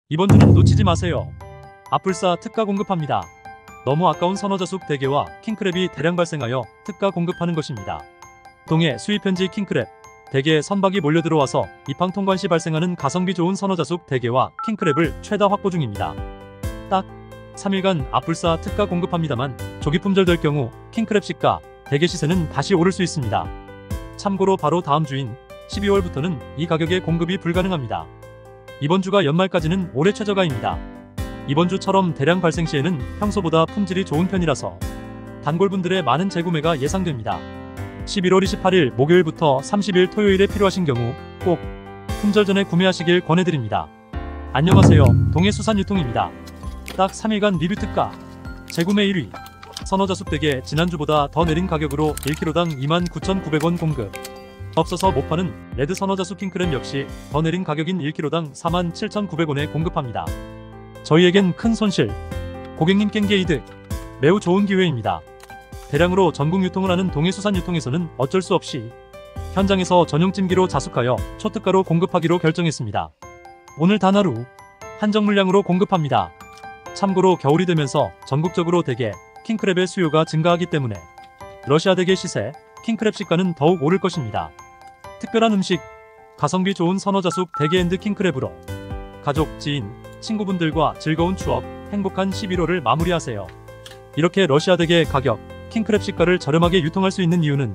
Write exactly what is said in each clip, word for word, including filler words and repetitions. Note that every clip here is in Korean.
이번 주는 놓치지 마세요. 아뿔싸 특가 공급합니다. 너무 아까운 선어자숙 대게와 킹크랩이 대량 발생하여 특가 공급하는 것입니다. 동해 수입현지 킹크랩, 대게 선박이 몰려 들어와서 입항 통관 시 발생하는 가성비 좋은 선어자숙 대게와 킹크랩을 최다 확보 중입니다. 딱 삼 일간 아뿔싸 특가 공급합니다만 조기 품절될 경우 킹크랩 시가, 대게 시세는 다시 오를 수 있습니다. 참고로 바로 다음 주인 십이월부터는 이 가격에 공급이 불가능합니다. 이번 주가 연말까지는 올해 최저가입니다. 이번 주처럼 대량 발생 시에는 평소보다 품질이 좋은 편이라서 단골분들의 많은 재구매가 예상됩니다. 십일월 이십팔일 목요일부터 삼십일 토요일에 필요하신 경우 꼭 품절 전에 구매하시길 권해드립니다. 안녕하세요, 동해수산유통입니다. 딱 삼 일간 리뷰 특가 재구매 일 위 선어자숙 대게 지난주보다 더 내린 가격으로 일 킬로그램당 이만 구천구백 원 공급. 없어서 못 파는 레드 선어자숙 킹크랩 역시 더 내린 가격인 일 킬로그램당 사만 칠천구백 원에 공급합니다. 저희에겐 큰 손실, 고객님께게 이득, 매우 좋은 기회입니다. 대량으로 전국 유통을 하는 동해수산유통에서는 어쩔 수 없이 현장에서 전용 찜기로 자숙하여 초특가로 공급하기로 결정했습니다. 오늘 단 하루 한정 물량으로 공급합니다. 참고로 겨울이 되면서 전국적으로 대게, 킹크랩의 수요가 증가하기 때문에 러시아 대게 시세, 킹크랩 시가는 더욱 오를 것입니다. 특별한 음식, 가성비 좋은 선어자숙 대게 앤드 킹크랩으로 가족, 지인, 친구분들과 즐거운 추억, 행복한 십일월을 마무리하세요. 이렇게 러시아 대게 가격, 킹크랩 시가를 저렴하게 유통할 수 있는 이유는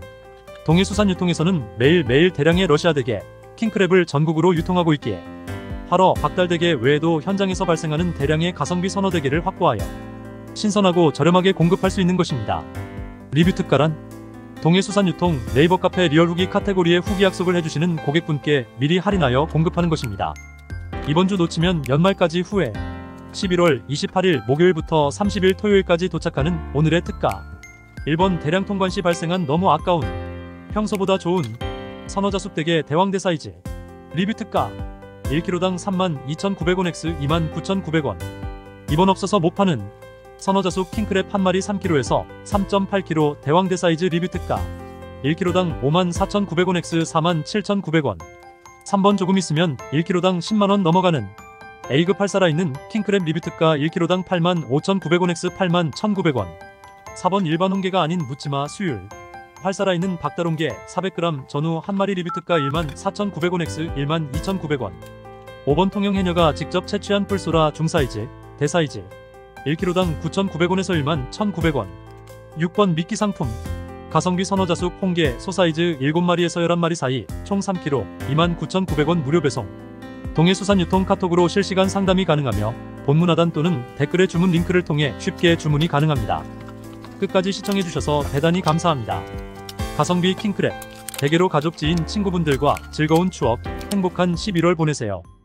동해수산유통에서는 매일매일 대량의 러시아 대게, 킹크랩을 전국으로 유통하고 있기에 활어, 박달대게 외에도 현장에서 발생하는 대량의 가성비 선어대게를 확보하여 신선하고 저렴하게 공급할 수 있는 것입니다. 리뷰 특가란 동해수산유통 네이버 카페 리얼 후기 카테고리에 후기 약속을 해주시는 고객분께 미리 할인하여 공급하는 것입니다. 이번 주 놓치면 연말까지 후에 십일월 이십팔일 목요일부터 삼십일 토요일까지 도착하는 오늘의 특가. 일 번 대량 통관 시 발생한 너무 아까운 평소보다 좋은 선어자숙 대게 대왕대 사이즈 리뷰 특가 일 킬로그램당 삼만 이천구백 원 엑스 이만 구천구백 원. 이번 없어서 못 파는 선어자숙 킹크랩 한 마리 삼 킬로그램에서 삼 점 팔 킬로그램 대왕대 사이즈 리뷰 특가 일 킬로그램당 오만 사천구백 원 엑스 사만 칠천구백 원. 삼 번 조금 있으면 일 킬로그램당 십만 원 넘어가는 A급 활 살아있는 킹크랩 리뷰 특가 일 킬로그램당 팔만 오천구백 원 엑스 팔만 천구백 원. 사 번 일반 홍게가 아닌 묻지마 수율 활 살아있는 박달홍게 사백 그램 전후 한 마리 리뷰 특가 일만 사천구백 원 엑스 일만 이천구백 원. 오 번 통영 해녀가 직접 채취한 뿔소라 중사이즈 대사이즈 일 킬로그램당 구천구백 원에서 일만 천구백 원. 육 번 미끼 상품 가성비 선어자숙 홍게 소사이즈 일곱 마리에서 열한 마리 사이 총 삼 킬로그램 이만 구천구백 원 무료 배송. 동해수산유통 카톡으로 실시간 상담이 가능하며 본문 하단 또는 댓글의 주문 링크를 통해 쉽게 주문이 가능합니다. 끝까지 시청해주셔서 대단히 감사합니다. 가성비 킹크랩 대게로 가족, 지인, 친구분들과 즐거운 추억, 행복한 십일월 보내세요.